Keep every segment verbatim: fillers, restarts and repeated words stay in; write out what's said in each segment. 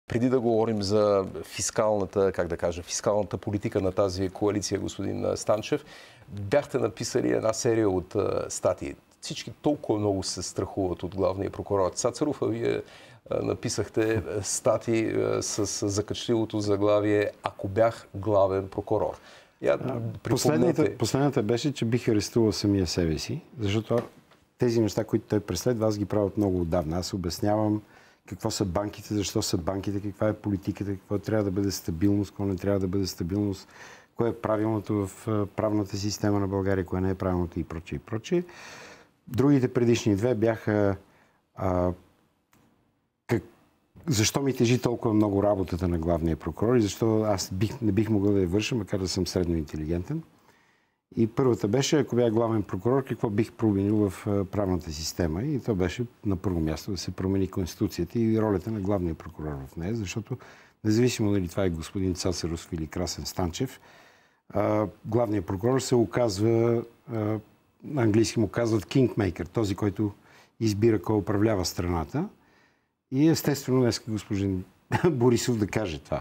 преди да говорим за фискалната, как да кажа, фискалната политика на тази коалиция, господин Станчев, бяхте написали една серия от статии. Всички толкова много се страхуват от главния прокурор Цацаров, а вие написахте статии с закачливото заглавие "Ако бях главен прокурор". Я, последната, последната беше, че бих арестувал самия себе си, защото тези неща, които той преследва, аз ги правя много отдавна. Аз обяснявам какво са банките, защо са банките, каква е политиката, какво трябва да бъде стабилност, какво не трябва да бъде стабилност, кое е правилното в правната система на България, кое не е правилното и прочее и прочее. Другите предишни две бяха а, как, защо ми тежи толкова много работата на главния прокурор и защо аз бих, не бих могъл да я върша, макар да съм средно интелигентен. И първата беше, ако бях главен прокурор, какво бих променил в правната система. И то беше на първо място да се промени Конституцията и ролята на главния прокурор в нея, защото независимо дали това е господин Цацаров или Красен Станчев, главният прокурор се оказва, на английски му казват кингмейкър, този, който избира кой управлява страната. И естествено днес господин Борисов да каже това.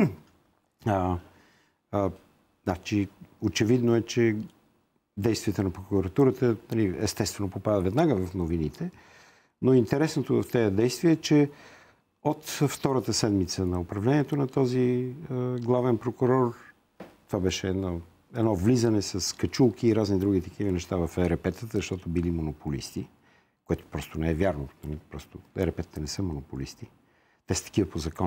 А, а, значи, очевидно е, че действията на прокуратурата естествено попадат веднага в новините, но интересното в тези действия е, че от втората седмица на управлението на този е, главен прокурор, това беше едно, едно влизане с качулки и разни други такива неща в Е Р П-тата, защото били монополисти, което просто не е вярно. Просто Е Р П-тата не са монополисти. Те са такива по закон.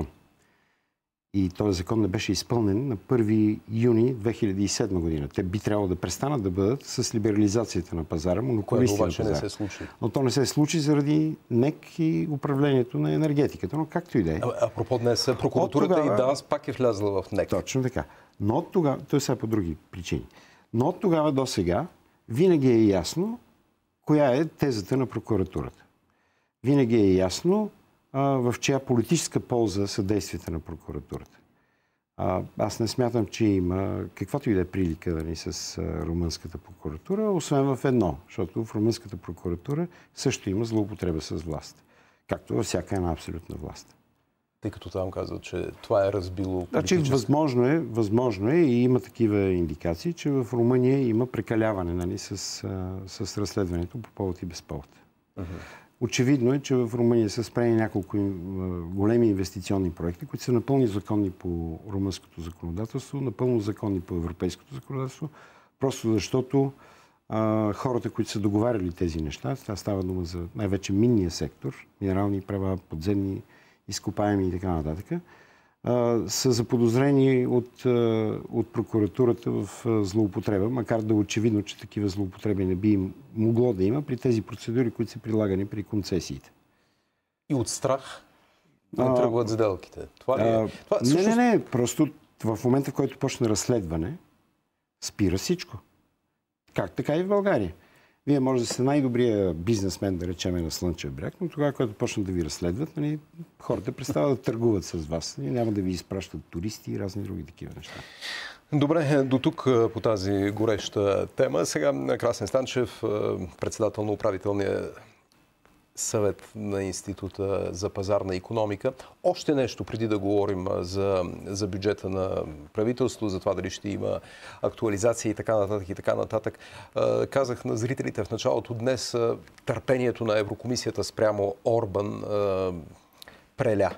И този закон не беше изпълнен на първи юни две хиляди и седма година. Те би трябвало да престанат да бъдат с либерализацията на пазара, монополисти на пазара. Не се случи. Но то не се случи заради НЕК и управлението на енергетиката. Но както и да е. Апропо днес прокуратурата тогава... и ДАНС пак е влязла в НЕК. Точно така. Но от тогава, той сега по други причини. Но от тогава до сега винаги е ясно коя е тезата на прокуратурата. Винаги е ясно в чия политическа полза са действията на прокуратурата. А, аз не смятам, че има каквато и да е прилика дали, с а, румънската прокуратура, освен в едно, защото в румънската прокуратура също има злоупотреба с власт, както във всяка една абсолютна власт. Тъй като там казват, че това е разбило политически. Значи, възможно е, възможно е и има такива индикации, че в Румъния има прекаляване, нали, с, а, с разследването по повод и без повод. Uh-huh. Очевидно е, че в Румъния са спрени няколко големи инвестиционни проекти, които са напълно законни по румънското законодателство, напълно законни по европейското законодателство, просто защото а, хората, които са договаряли тези неща, това става дума за най-вече минния сектор, минерални права, подземни изкопаеми и така нататък, а, са заподозрени от, а, от прокуратурата в а, злоупотреба, макар да е очевидно, че такива злоупотреби не би могло да има при тези процедури, които са прилагани при концесиите. И от страх да тръгват сделките. Това ли е? Това, не, всъщност... не, не. Просто в момента, в който почне разследване, спира всичко. Как така и в България. Вие може да сте най-добрия бизнесмен, да речеме, на Слънчев бряг, но тогава, когато почнат да ви разследват, нали, хората престават да търгуват с вас. Нали, няма да ви изпращат туристи и разни други такива неща. Добре, до тук по тази гореща тема. Сега Красен Станчев, председател на управителния съвет на Института за пазарна икономика. Още нещо преди да говорим за, за бюджета на правителство, за това дали ще има актуализация и така нататък и така нататък. Казах на зрителите в началото днес, търпението на Еврокомисията спрямо Орбан преля.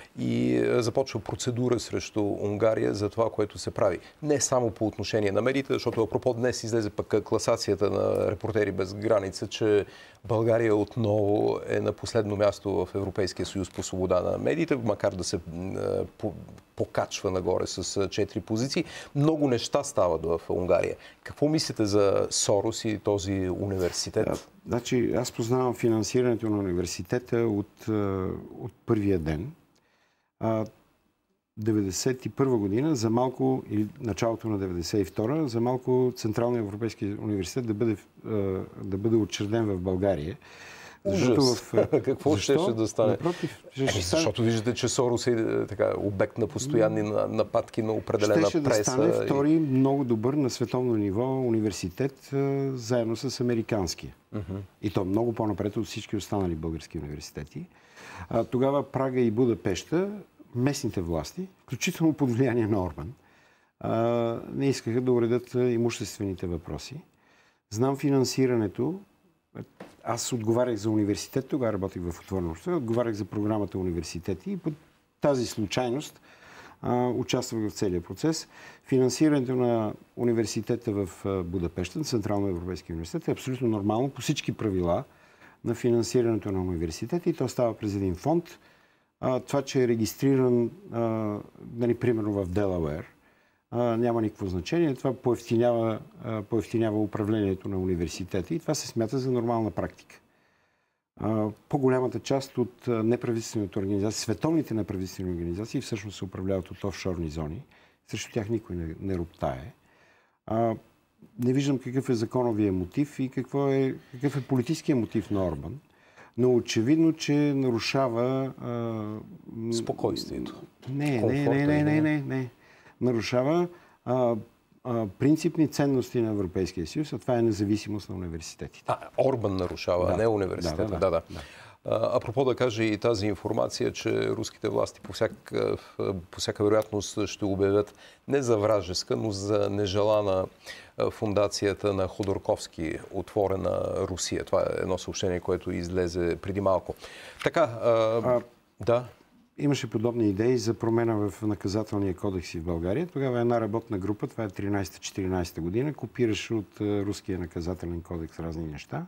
И започва процедура срещу Унгария за това, което се прави. Не само по отношение на медиите, защото апропо днес излезе пък класацията на Репортери без граница, че България отново е на последно място в Европейския съюз по свобода на медиите, макар да се покачва нагоре с четири позиции. Много неща стават в Унгария. Какво мислите за Сорос и този университет? Да, значи, аз познавам финансирането на университета от, от първия ден. деветдесет и първа година, за малко, или началото на деветдесет и втора, за малко Централния европейски университет да бъде, да бъде учреден в България. Ужас! В... Какво ще да стане? Напротив, ще ще защото стане... виждате, че Сорос е така, обект на постоянни нападки на определена преса. Ще да стане втори и... много добър на световно ниво университет, заедно с американския. Uh-huh. И то много по-напред от всички останали български университети. А, тогава Прага и Будапеща местните власти, включително под влияние на Орбан, не искаха да уредят имуществените въпроси. Знам финансирането. Аз отговарях за университет, тогава работих в отворено общество, отговарях за програмата университети и по тази случайност а, участвах в целия процес. Финансирането на университета в Будапеща, Централно Европейски университет, е абсолютно нормално по всички правила на финансирането на университета и то става през един фонд. А, това, че е регистриран, а, нали, примерно в Делауер, а, няма никакво значение. Това поевтинява, а, поевтинява управлението на университета и това се смята за нормална практика. А, по-голямата част от неправителствените организации, световните неправителствени организации, всъщност се управляват от офшорни зони. Срещу тях никой не, не роптае. А, не виждам какъв е законовия мотив и какво е, какъв е политическия мотив на Орбан. Но очевидно, че нарушава... А, спокойствието. Не, не, не, не, не, не, не. Нарушава а, а, принципни ценности на Европейския съюз, а това е независимост на университетите. А, Орбан нарушава, да, а не университета. Да, да, да. да. да. Апропо да кажа и тази информация, че руските власти по всяка, по всяка вероятност ще обявят не за вражеска, но за нежелана фундацията на Ходорковски, отворена Русия. Това е едно съобщение, което излезе преди малко. Така, а, а, да. Имаше подобни идеи за промена в наказателния кодекс в България. Тогава една работна група, това е тринайсета-четиринайсета година, копираше от руския наказателен кодекс разни неща.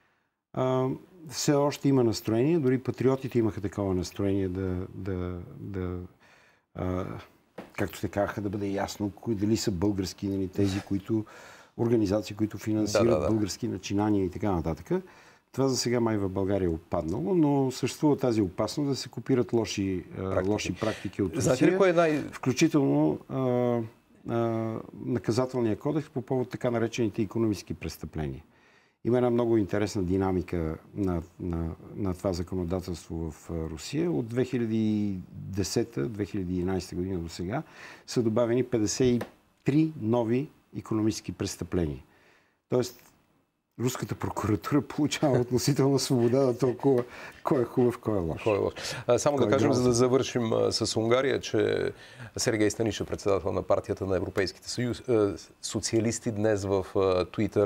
А, все още има настроение, дори патриотите имаха такова настроение да, да, да а, както се казаха, да бъде ясно кои, дали са български, нали, тези, които, организации, които финансират да, да, да. български начинания и така нататък. Това за сега май в България е отпаднало, но съществува тази опасност да се копират лоши практики, лоши практики от Русия. Знаете ли кой е най... Включително а, а, наказателния кодекс по повод така наречените икономически престъпления. Има една много интересна динамика на, на, на това законодателство в Русия. От две хиляди и десета - две хиляди и единайсета година до сега са добавени петдесет и три нови икономически престъпления. Тоест, руската прокуратура получава относителна свобода да толкова кой е хубав, кой е лош. Кой е лош. А, само кой да кажем, е за да завършим а, с Унгария, че Сергей Станишев, председател на партията на Европейските съюз, а, социалисти, днес в Твитър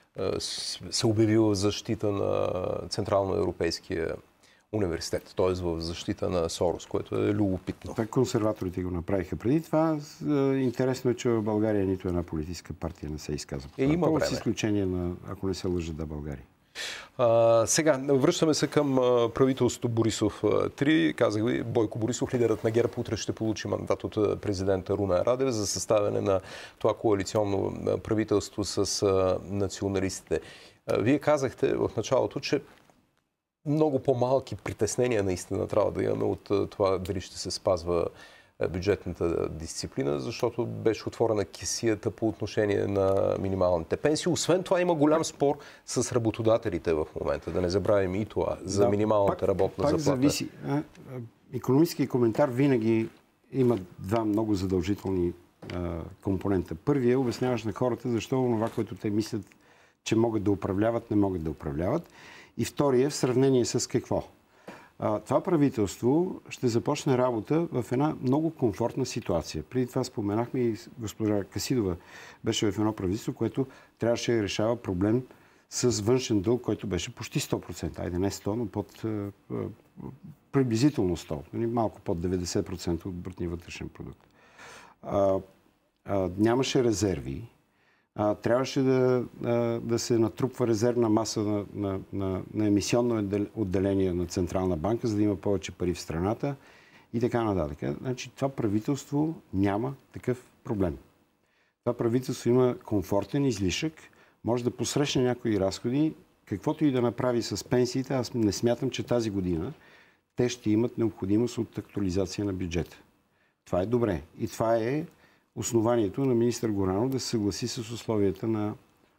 се обявил в защита на Централно-европейския университет, т.е. в защита на Сорос, което е любопитно. Това консерваторите го направиха преди това. Интересно е, че в България нито една политическа партия не се изказва. Е, има време. С изключение на, ако не се лъжа, да, България. А, сега, връщаме се към правителството Борисов три. Казах ви, Бойко Борисов, лидерът на ГЕРБ, утре ще получи мандат от президента Румен Радев за съставяне на това коалиционно правителство с националистите. Вие казахте в началото, че много по-малки притеснения наистина трябва да имаме от това дали ще се спазва бюджетната дисциплина, защото беше отворена кесията по отношение на минималните пенсии. Освен това има голям спор с работодателите в момента. Да не забравим и това за да, минималната пак, работна пак заплата. Зависи. Икономически коментар винаги има два много задължителни а, компонента. Първият, обясняваш на хората защо това, което те мислят, че могат да управляват, не могат да управляват. И втория, в сравнение с какво? Това правителство ще започне работа в една много комфортна ситуация. Преди това споменахме и госпожа Касидова беше в едно правителство, което трябваше да решава проблем с външен дълг, който беше почти сто процента. Айде не сто, но под приблизително сто. Малко под деветдесет процента от брутния вътрешен продукт. А, а, нямаше резерви. А, трябваше да, а, да се натрупва резервна маса на, на, на, на емисионно отделение на Централна банка, за да има повече пари в страната и така нататък. Значи, това правителство няма такъв проблем. Това правителство има комфортен излишък, може да посрещне някои разходи, каквото и да направи с пенсиите. Аз не смятам, че тази година те ще имат необходимост от актуализация на бюджета. Това е добре. И това е основанието на министър Горанов да се съгласи с условията на,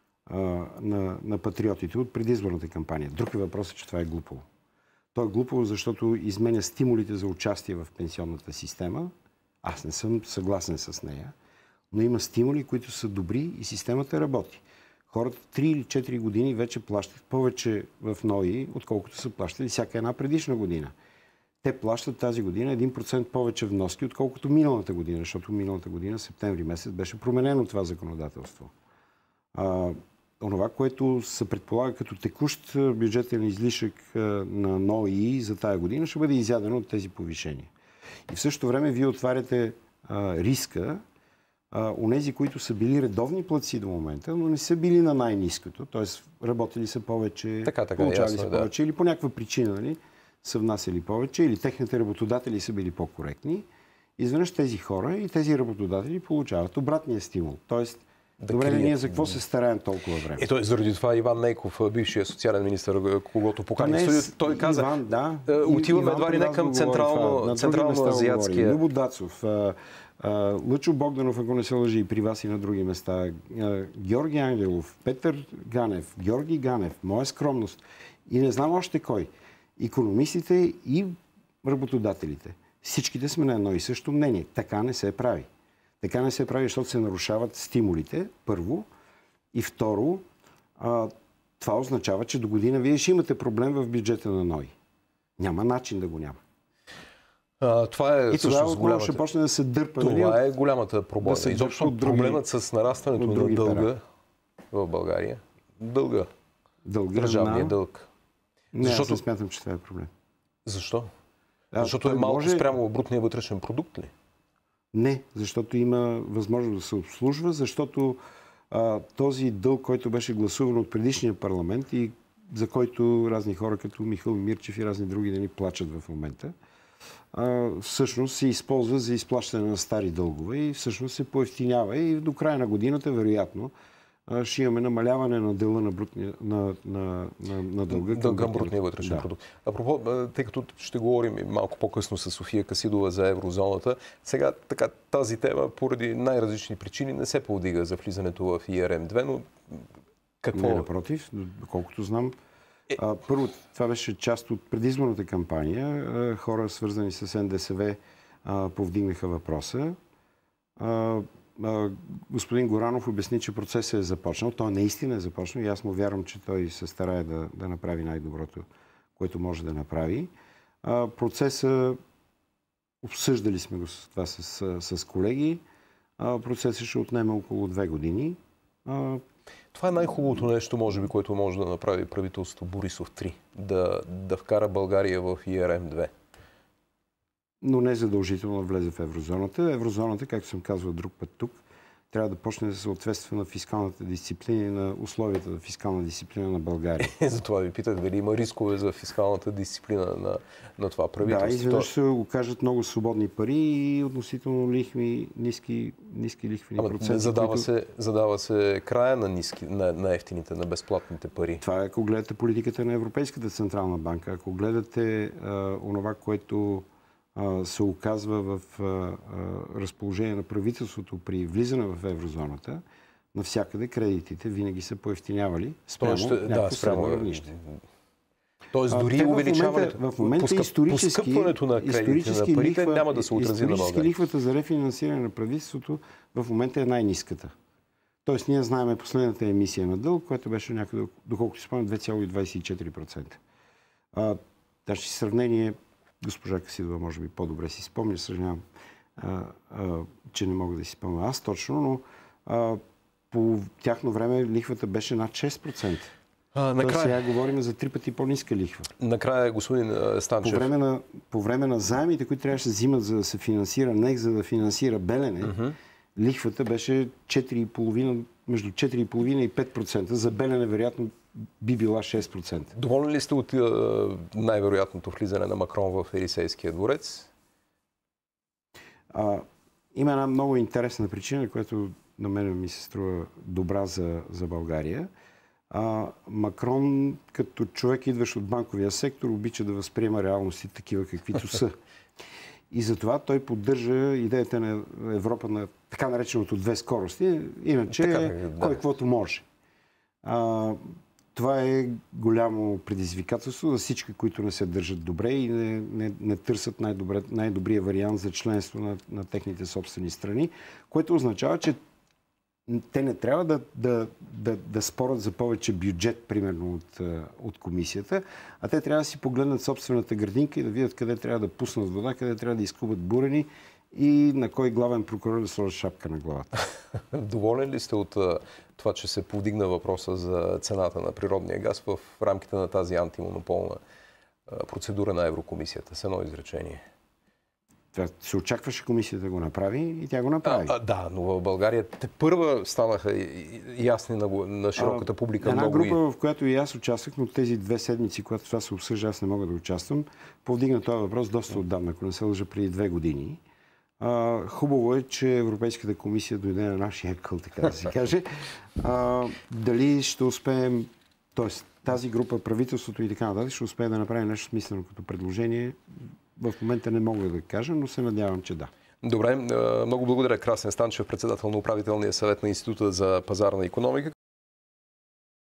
на, на патриотите от предизборната кампания. Друг е въпросът, че това е глупаво. То е глупаво, защото изменя стимулите за участие в пенсионната система. Аз не съм съгласен с нея, но има стимули, които са добри и системата работи. Хората три или четири години вече плащат повече в НОИ, отколкото са плащали всяка една предишна година. те плащат тази година един процент повече вноски, отколкото миналата година, защото миналата година, септември месец, беше променено това законодателство. А, онова, което се предполага като текущ бюджетен излишък на НОИ за тая година, ще бъде изядено от тези повишения. И в същото време вие отваряте а, риска, онези, които са били редовни платци до момента, но не са били на най-ниското, т.е. работили са повече, така, така, получавали ясно, са да. повече или по някаква причина, нали, са внасяли повече, или техните работодатели са били по-коректни. Изведнъж тези хора и тези работодатели получават обратния стимул. Тоест, да добре, крият. Ние за какво се стараем толкова време? Ето, заради това Иван Нейков, бившият социален министър, когото покани в студиото, той каза, Иван, да, отиваме едва ли не към централно, централно-азиатския... Любо Дацов, Лъчо Богданов, ако не се лъжи, и при вас и на други места, Георги Ангелов, Петър Ганев, Георги Ганев, моя скромност и не знам още кой. Икономистите и работодателите. Всичките сме на едно и също мнение. Така не се прави. Така не се прави, защото се нарушават стимулите, първо. И второ, а, това означава, че до година вие ще имате проблем в бюджета на НОИ. Няма начин да го няма. А, това е и тогава голямата... ще почне да се дърпа. Това е голямата проблема. Да изобщо други... проблемът с нарастването на дълга пера. В България. Дълга. Дълга. Държавния дълг. Не, защото... аз не смятам, че това е проблем. Защо? А, защото е малко може... спрямо брутния вътрешен продукт ли? Не, защото има възможност да се обслужва, защото а, този дълг, който беше гласуван от предишния парламент и за който разни хора като Михаил Мирчев и разни други да ни плачат в момента, а, всъщност се използва за изплащане на стари дългове и всъщност се поевтинява и до края на годината, вероятно, ще имаме намаляване на дела на, брутния, на, на, на, на дълга. Дълга брутния вътрешен да. продукт. Апропо, тъй като ще говорим малко по-късно с София Касидова за еврозоната, сега така, тази тема поради най-различни причини не се повдига за влизането в И Р М две, но какво... Не, напротив, доколкото знам. Е... А, първо, това беше част от предизборната кампания. А, хора, свързани с Н Д С В, а, повдигнаха въпроса. А, господин Горанов обясни, че процесът е започнал. Той наистина е започнал и аз му вярвам, че той се старае да, да направи най-доброто, което може да направи. А, процеса, обсъждали сме го с това с, с колеги, а, процесът ще отнеме около две години. А, това е най-хубавото нещо, може би, което може да направи правителството Борисов три. Да, да вкара България в И Р М две. Но не задължително да влезе в еврозоната. Еврозоната, както съм казвал друг път тук, трябва да почне да съответства на фискалната дисциплина и на условията за фискална дисциплина на България. Затова ви питах дали има рискове за фискалната дисциплина на, на това правителство. Да, изведнъж се окажат много свободни пари и относително лихви, ниски, ниски лихвени Ама, проценти. Задава, които... се, задава се края на, ниски, на, на ефтините, на безплатните пари. Това е, ако гледате политиката на Европейската централна банка. Ако гледате а, онова, което се оказва в а, а, разположение на правителството при влизане в еврозоната, навсякъде кредитите винаги са поевтинявали спрямо ще, някакво да, спрямо равнище. Тоест дори увеличаването, в момента поскъпването на кредитите на парите лихва, няма да се отрази на България. Лихвата за рефинансиране на правителството в момента е най-ниската. Тоест ние знаем последната емисия на дълг, която беше някъде, доколкото си спомням, две цяло двадесет и четири процента. А, даже сравнение, госпожа Касидова може би по-добре си спомня, съжалявам, а, а, че не мога да си спомня аз точно, но а, по тяхно време лихвата беше над шест процента. А, накрая... Сега говорим за три пъти по-ниска лихва. Накрая, господин Станчев. По време на, по време на заемите, които трябваше да взимат, за да се финансира НЕК, за да финансира Белене, uh-huh. лихвата беше четири и половина, между четири и половина и пет процента. За Белене, вероятно, би била шест процента. Доволни ли сте от най-вероятното влизане на Макрон в Елисейския дворец? А, има една много интересна причина, която на мен ми се струва добра за, за България. А, Макрон, като човек, идващ от банковия сектор, обича да възприема реалности такива, каквито са. И затова той поддържа идеята на Европа на така нареченото две скорости, иначе така, да. Кой каквото може. А, това е голямо предизвикателство за всички, които не се държат добре и не, не, не търсят най-добрия вариант за членство на, на техните собствени страни, което означава, че те не трябва да, да, да, да спорят за повече бюджет, примерно, от, от комисията, а те трябва да си погледнат собствената градинка и да видят къде трябва да пуснат вода, къде трябва да изкубат бурени и на кой главен прокурор да сложат шапка на главата. Доволен ли сте от това, че се повдигна въпроса за цената на природния газ в рамките на тази антимонополна процедура на Еврокомисията? С едно изречение. Това се очакваше комисията да го направи и тя го направи. А, а, да, но в България те първа станаха ясни на, на широката публика. Една много група, и... в която и аз участвах, но тези две седмици, когато това се обсъжда, аз не мога да участвам, повдигна този въпрос доста отдавна, ако не се лъжа, преди две години. А, хубаво е, че Европейската комисия дойде на нашия къл, така да се каже. А, дали ще успеем, т.е. тази група, правителството и така нататък, ще успее да направи нещо смислено като предложение, в момента не мога да кажа, но се надявам, че да. Добре, много благодаря. Красен Станчев, председател на управителния съвет на Института за пазарна икономика.